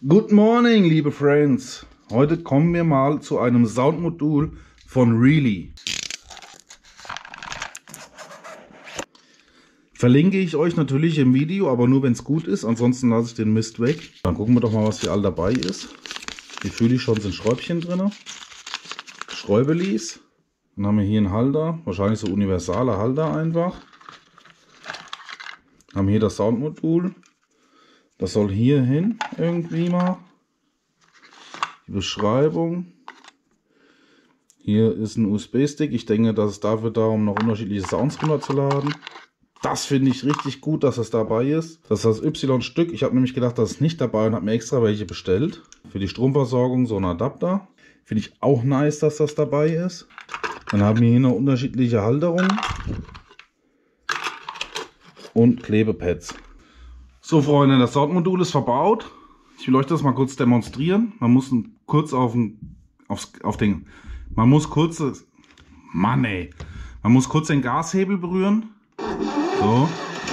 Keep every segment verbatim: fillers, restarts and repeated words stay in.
Good morning, liebe Friends. Heute kommen wir mal zu einem Soundmodul von Really. Verlinke ich euch natürlich im Video, aber nur wenn es gut ist, ansonsten lasse ich den Mist weg. Dann gucken wir doch mal, was hier all dabei ist. Hier fühle ich schon, sind Schräubchen drin. Schräubelis. Dann haben wir hier einen Halter, wahrscheinlich so universaler Halter einfach. Dann haben wir hier das Soundmodul. Das soll hier hin irgendwie mal. Die Beschreibung. Hier ist ein U S B-Stick. Ich denke, dass es dafür da, um noch unterschiedliche Sounds runterzuladen. Das finde ich richtig gut, dass das dabei ist. Das ist das Y-Stück. Ich habe nämlich gedacht, das ist nicht dabei und habe mir extra welche bestellt. Für die Stromversorgung so ein Adapter. Finde ich auch nice, dass das dabei ist. Dann haben wir hier noch unterschiedliche Halterungen. Und Klebepads. So Freunde, das Soundmodul ist verbaut. Ich will euch das mal kurz demonstrieren. Man muss kurz auf den, aufs, auf den, man muss kurz, Mann ey, man muss kurz den Gashebel berühren. So.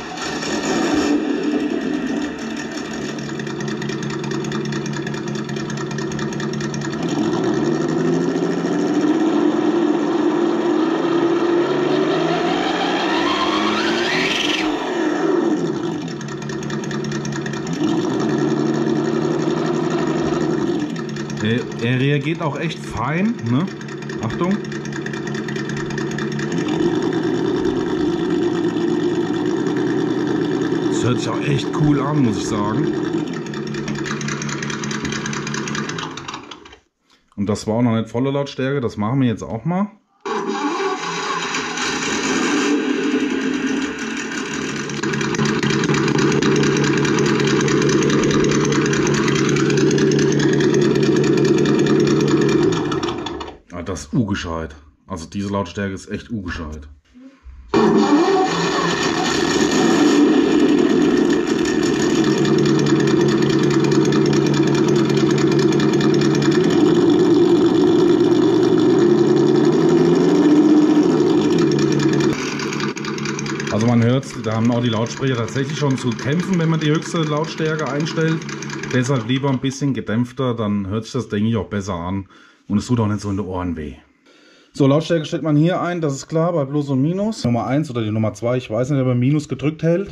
Er reagiert auch echt fein, ne? Achtung. Das hört sich auch echt cool an, muss ich sagen. Und das war auch noch nicht volle Lautstärke, das machen wir jetzt auch mal. Das ist u-gescheit. Also diese Lautstärke ist echt u-gescheit. Also man hört es, da haben auch die Lautsprecher tatsächlich schon zu kämpfen, wenn man die höchste Lautstärke einstellt. Deshalb lieber ein bisschen gedämpfter, dann hört sich das, denke ich, auch besser an. Und es tut auch nicht so in den Ohren weh. So, Lautstärke stellt man hier ein, das ist klar, bei Plus und Minus. Nummer eins oder die Nummer zwei, ich weiß nicht, ob man Minus gedrückt hält.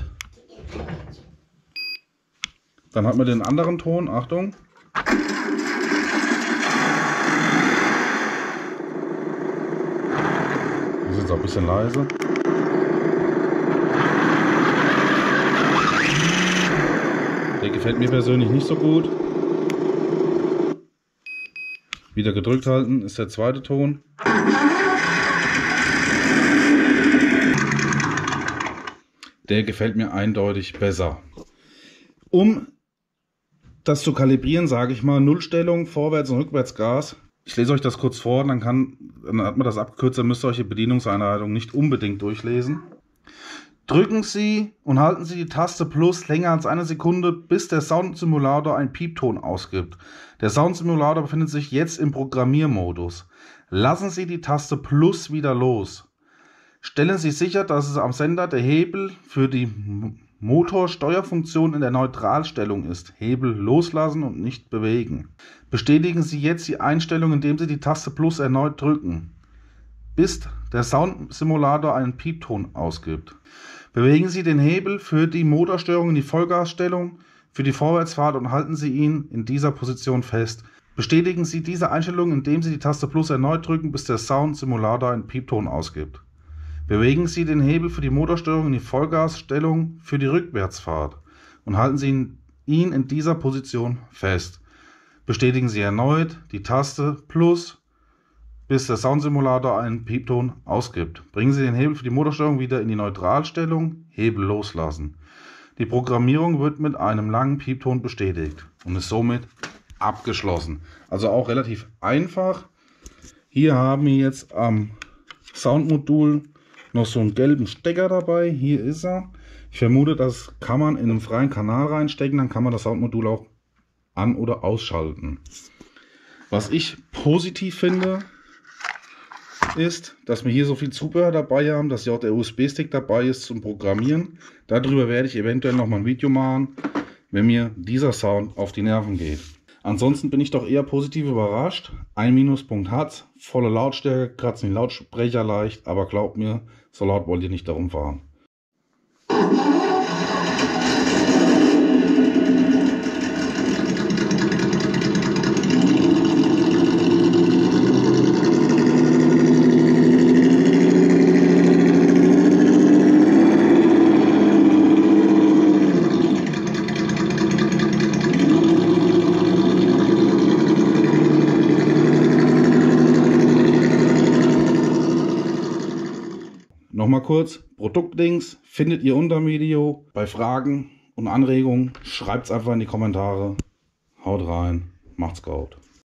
Dann hat man den anderen Ton, Achtung. Das ist jetzt auch ein bisschen leise. Der gefällt mir persönlich nicht so gut. Wieder gedrückt halten ist der zweite Ton. Der gefällt mir eindeutig besser. Um das zu kalibrieren, sage ich mal, Nullstellung, Vorwärts- und Rückwärtsgas. Ich lese euch das kurz vor, dann, kann, dann hat man das abgekürzt, dann müsst ihr euch die Bedienungseinleitung nicht unbedingt durchlesen. Drücken Sie und halten Sie die Taste Plus länger als eine Sekunde, bis der Soundsimulator einen Piepton ausgibt. Der Soundsimulator befindet sich jetzt im Programmiermodus. Lassen Sie die Taste Plus wieder los. Stellen Sie sicher, dass es am Sender der Hebel für die Motorsteuerfunktion in der Neutralstellung ist. Hebel loslassen und nicht bewegen. Bestätigen Sie jetzt die Einstellung, indem Sie die Taste Plus erneut drücken, bis der Soundsimulator einen Piepton ausgibt. Bewegen Sie den Hebel für die Motorsteuerung in die Vollgasstellung für die Vorwärtsfahrt und halten Sie ihn in dieser Position fest. Bestätigen Sie diese Einstellung, indem Sie die Taste Plus erneut drücken, bis der Sound-Simulator einen Piepton ausgibt. Bewegen Sie den Hebel für die Motorsteuerung in die Vollgasstellung für die Rückwärtsfahrt und halten Sie ihn in dieser Position fest. Bestätigen Sie erneut die Taste Plus, bis der Soundsimulator einen Piepton ausgibt. Bringen Sie den Hebel für die Motorsteuerung wieder in die Neutralstellung, Hebel loslassen. Die Programmierung wird mit einem langen Piepton bestätigt und ist somit abgeschlossen. Also auch relativ einfach. Hier haben wir jetzt am Soundmodul noch so einen gelben Stecker dabei. Hier ist er. Ich vermute, das kann man in einem freien Kanal reinstecken. Dann kann man das Soundmodul auch an- oder ausschalten. Was ich positiv finde, ist, dass wir hier so viel Zubehör dabei haben, dass ja auch der U S B-Stick dabei ist zum Programmieren. Darüber werde ich eventuell noch mal ein Video machen. wenn mir dieser Sound auf die Nerven geht. Ansonsten bin ich doch eher positiv überrascht. Ein Minuspunkt hat's, volle Lautstärke, kratzen die Lautsprecher leicht, aber glaubt mir, so laut wollt ihr nicht darum fahren. Nochmal kurz, Produktlinks findet ihr unter dem Video. Bei Fragen und Anregungen schreibt es einfach in die Kommentare. Haut rein, macht's gut.